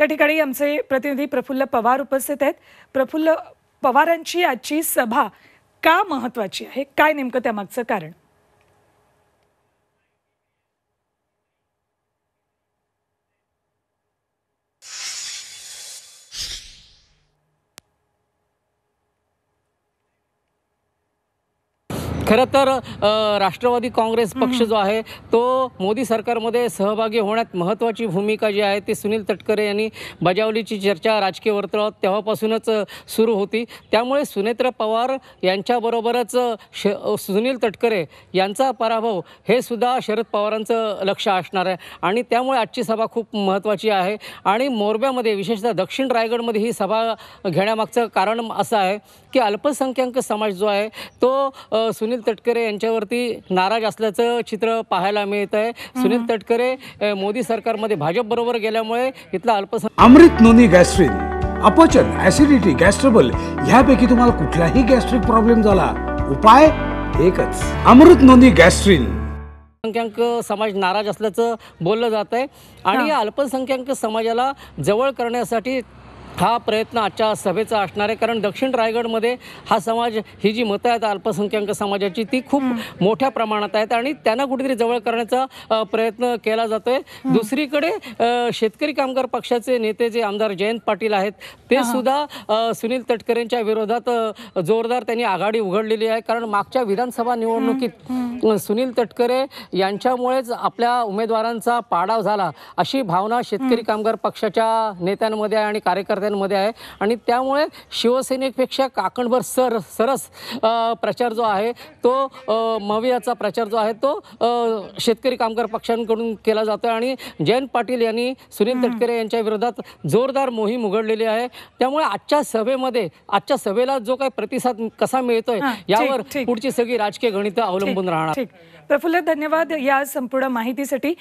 त्या ठिकाणी आमचे प्रतिनिधी प्रफुल्ल पवार उपस्थित आहेत। प्रफुल्ल, पवारांची आजची सभा का महत्त्वाची आहे, काय नेमकं त्यामागचं कारण? खरं तर राष्ट्रवादी काँग्रेस पक्ष जो आहे तो मोदी सरकारमध्ये सहभागी होण्यात महत्त्वाची भूमिका जी आहे ती सुनील तटकरे यांनी बजावलीची चर्चा राजकीय वर्तुळात तेव्हापासूनच सुरू होती। त्यामुळे सुनेत्र पवार यांच्याबरोबरच सुनील तटकरे यांचा पराभव हे सुद्धा शरद पवारांचं लक्ष असणार आहे आणि त्यामुळे आजची सभा खूप महत्त्वाची आहे। आणि मोरब्यामध्ये विशेषतः दक्षिण रायगडमध्ये ही सभा घेण्यामागचं कारण असं आहे की अल्पसंख्याक समाज जो आहे तो सुनील तटकरे यांच्यावरती नाराज असल्याचं चित्र पाहायला मिळत आहे। सुनील तटकरे मोदी सरकारमध्ये भाजपबरोबर गेल्यामुळे इथला अमृत नोनी गॅस्ट्रिन, अपचन, ऍसिडिटी, गॅस्ट्रबल ह्यापैकी तुम्हाला कुठलाही गॅस्ट्रिक प्रॉब्लेम झाला, उपाय एकच, अमृत नोनी गॅस्ट्रिन। अल्पसंख्याक समाज नाराज असल्याचं बोललं जात आहे आणि या अल्पसंख्याक समाजाला जवळ करण्यासाठी हा प्रयत्न आजच्या सभेचा असणार आहे। कारण दक्षिण रायगडमध्ये हा समाज, ही जी मतं आहेत अल्पसंख्याक समाजाची ती खूप मोठ्या प्रमाणात आहेत आणि त्यांना कुठेतरी जवळ करण्याचा प्रयत्न केला जातोय। दुसरीकडे शेतकरी कामगार पक्षाचे नेते जे आमदार जयंत पाटील आहेत ते सुद्धा सुनील तटकरेंच्या विरोधात जोरदार त्यांनी आघाडी उघडलेली आहे। कारण मागच्या विधानसभा निवडणुकीत सुनील तटकरे यांच्यामुळेच आपल्या उमेदवारांचा पाडाव झाला अशी भावना शेतकरी कामगार पक्षाच्या नेत्यांमध्ये आणि कार्यकर्त्यांमध्ये आहे आणि त्यामुळे शिवसेनेपेक्षा काकणभर सरस प्रचार जो आहे तो मवियाचा प्रचार जो आहे तो शेतकरी कामगार पक्षांकडून केला जातो आणि जयंत पाटील यांनी सुनील तटकरे यांच्या विरोधात जोरदार मोहीम उघडलेली आहे। त्यामुळे आजच्या सभेला जो काही प्रतिसाद कसा मिळतोय यावर पुढची सगळी राजकीय गणितं अवलंबून राहणार। प्रफुल्ल, धन्यवाद या संपूर्ण माहितीसाठी।